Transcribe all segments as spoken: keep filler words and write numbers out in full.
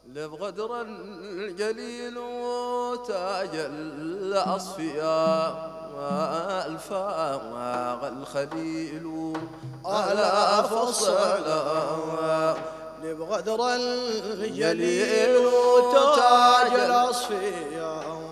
لبغدر الجليل تاج الأصفياء الفاغ الخليل على فصلا. لبغدر الجليل تاج الأصفياء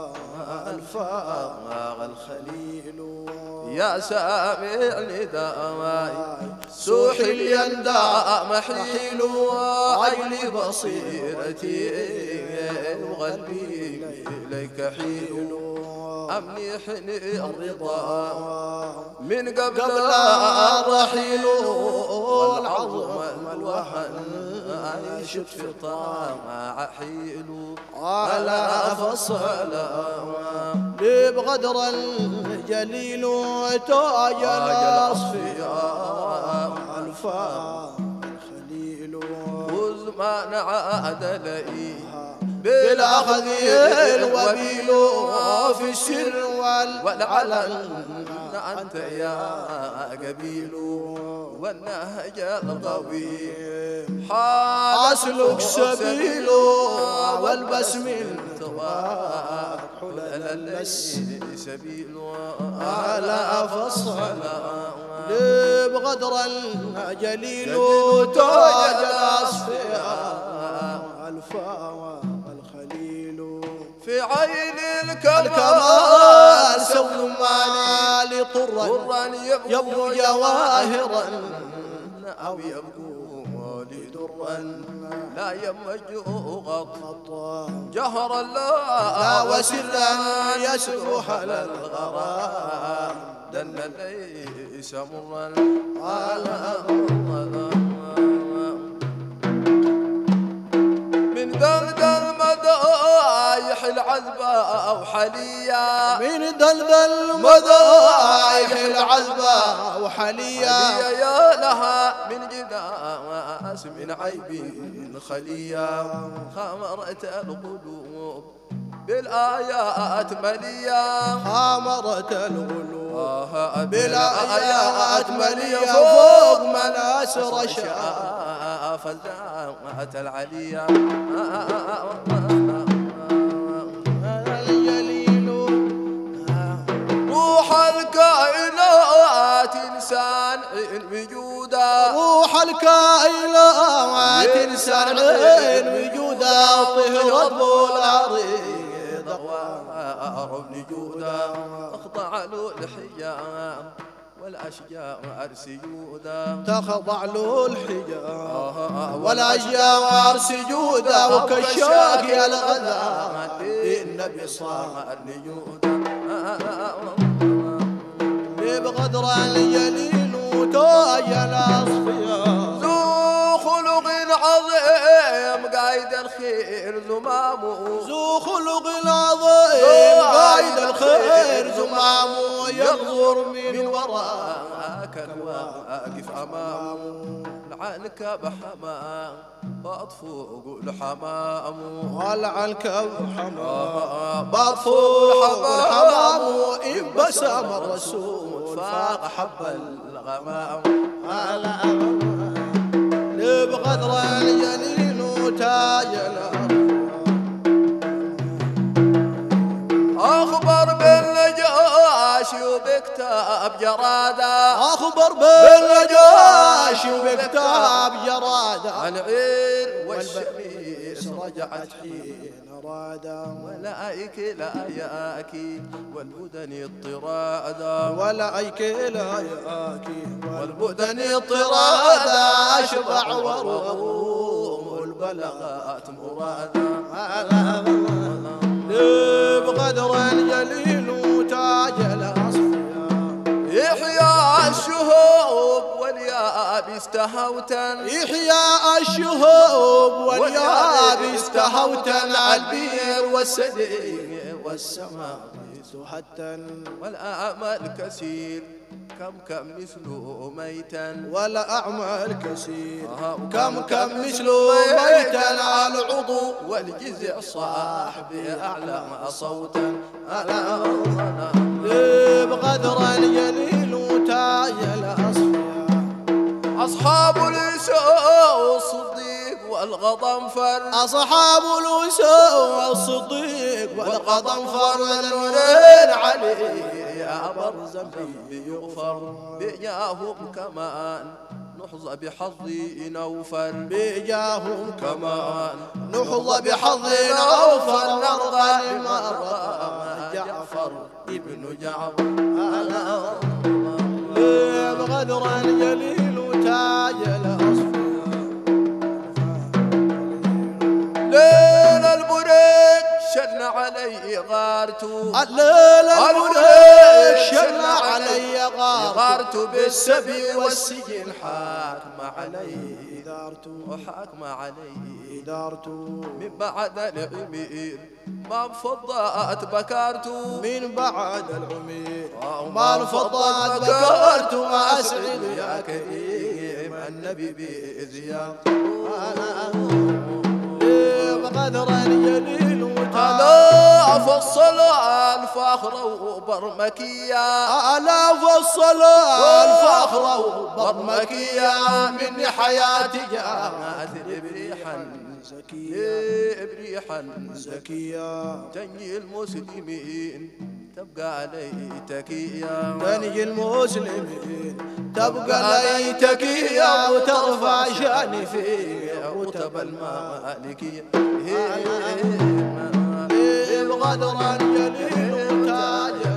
الفاغ الخليل يا سامع نداء سوح اليندى محيل عيني بصيرتي وقلبي إليك حيل أمنحني الرضا من قبل الرحيل والعظم الوهن عيشت في طامع حيل على فصلا. لبغدر الجليل تاج الأصفياء الفاغ الخليل وزمان عاد لي بالأخذ الوبيل في السر والعلن أنت يا قبيل والنهج القويم أسلك سبيل والبسم التواب حلل الليل سبيل على فصلا. لبغدر الجليل تاج الأصفياء الفاغ الخليل في عين الكمال سول مالي طرا يبدو جواهرا أو يبدو لي درا لا يمج غط جهرا لا وسرا يسلو على الغرام دل ليس مرا على من دلدل مدايح العذبة أو حليا من دلدل مدايح العذبة وحليا يا لها من جناس من عيب خليا خمرت القلوب بالآيات مليا خامرت القلوب بالآيات مليا فوق مناسر شاء فزعت العليا. الجليل روح الكائنات إنسان بجودا روح الكائنات إنسان بجودا طهرت بالعريض أقوار بجودا أخضع له الحجاب والأشجار سجودا تخضع له الحجاب والأشجار سجودا وكالشاك يا الغداء النبي صار نجودا. لبغدر الجليل تاج الأصفياء ذو خلق عظيم قايد الخير زمامه ذو خلق عظيم قايد الخير زمامه يغزر من وراك واقف امامه العنك بحمام بطفوق الحمام والعنك بحمام بطفوق الحمام إن بسم الرسول فاق حب الغمام. لبغدر الجليل تاج أخبر بالنجاشي وبكتاب جرادة أخبر بالنجاشي وبكتاب جرادة عن عين والشميس رجعت حين رادا ولأيك لا ياكي والبدن اضطرادا ولأيك لا ياكي والبدن اضطرادا أشبع وروم والبلغات مرادا. لبغدر الجليل تاج الأصفياء يحيى الشهوب واليابس تهوتا يحيى الشهوب واليابس تهوتا على البير والسدي والسماء حتى والأعمال كثير كم كم مثله ميتا والأعمال كثير كم كم مثله ميتا على العضو والجزع صاحبي أعلى صوتا. لبغدر الجليل تاج الأصفياء أصحاب اليسوع الصديق والغضنفر أصحاب الوسو والصديق والغضنفر والنورين علي يا برزم يغفر بياهم كمان نحظى بحظي نوفر بيجاهم كمان نحظى بحظي نوفر نرضى لمرضى جعفر ابن جعفر بغدر الجليل وتاج الأصفر ليل البريد شن علي غارتو الليل البريد شن علي غارتو بالسبي والسجن حاكم علي دارتو وحاكم علي دارتو من بعد العمير ما انفضت بكارتو من بعد العمير ما انفضت بكرت ما أسعد يا كريم النبي بزياد بقدر الجليل ألا فصل الفخر وبرمكية ألا فصل الفخر وبرمكية من حياتي جاءت بريحا زكية بريحا زكية تنجي المسلمين تبقى علي تكية تنجي المسلمين تبقى علي تكية وترفع شاني في رتب المالكية بغدر الجليل تاج